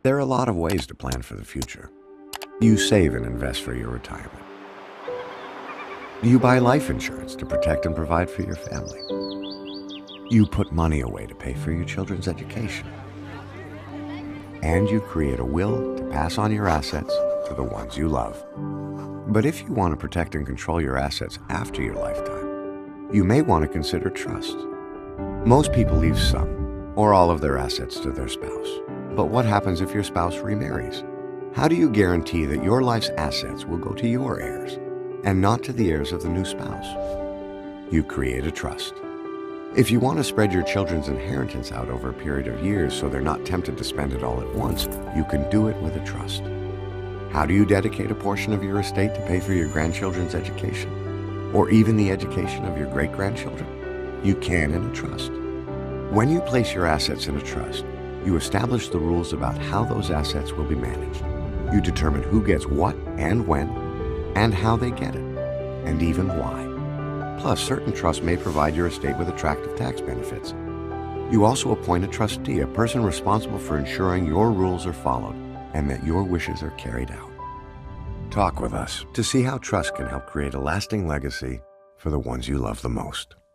There are a lot of ways to plan for the future. You save and invest for your retirement. You buy life insurance to protect and provide for your family. You put money away to pay for your children's education. And you create a will to pass on your assets to the ones you love. But if you want to protect and control your assets after your lifetime, you may want to consider trust. Most people leave some or all of their assets to their spouse. But what happens if your spouse remarries? How do you guarantee that your life's assets will go to your heirs and not to the heirs of the new spouse? You create a trust. If you want to spread your children's inheritance out over a period of years so they're not tempted to spend it all at once, you can do it with a trust. How do you dedicate a portion of your estate to pay for your grandchildren's education? Or even the education of your great-grandchildren? You can in a trust. When you place your assets in a trust, you establish the rules about how those assets will be managed. You determine who gets what and when, and how they get it, and even why. Plus, certain trusts may provide your estate with attractive tax benefits. You also appoint a trustee, a person responsible for ensuring your rules are followed and that your wishes are carried out. Talk with us to see how trust can help create a lasting legacy for the ones you love the most.